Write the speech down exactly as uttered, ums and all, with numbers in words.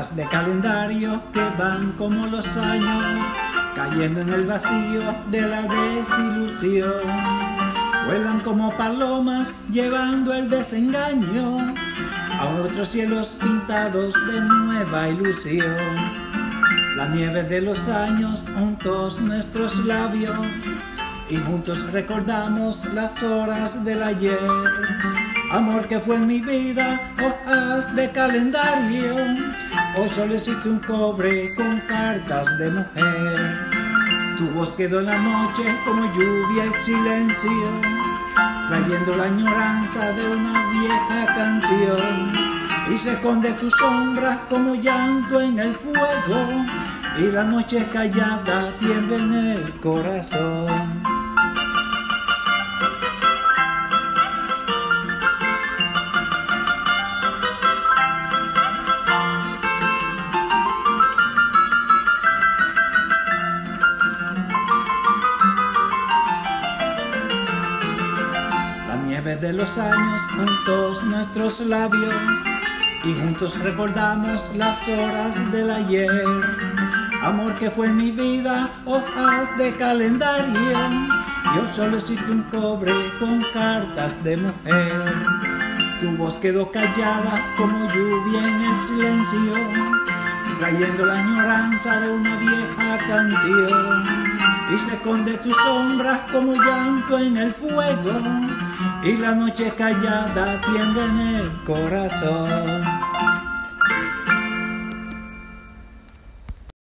Hojas de calendario que van como los años, cayendo en el vacío de la desilusión. Vuelan como palomas llevando el desengaño a otros cielos pintados de nueva ilusión. La nieve de los años juntos nuestros labios y juntos recordamos las horas del ayer. Amor que fue en mi vida, hojas de calendario. Hoy solo existe un cobre con cartas de mujer. Tu voz quedó en la noche como lluvia y silencio, trayendo la añoranza de una vieja canción. Y se esconde tu sombra como llanto en el fuego, y la noche callada tiembla en el corazón. De los años juntos nuestros labios y juntos recordamos las horas del ayer. Amor que fue en mi vida, hojas de calendario, y hoy solo existe un cobre con cartas de mujer. Tu voz quedó callada como lluvia en el silencio, trayendo la añoranza de una vieja canción. Y se esconde tu sombra como llanto en el fuego, y la noche callada tiembla en el corazón.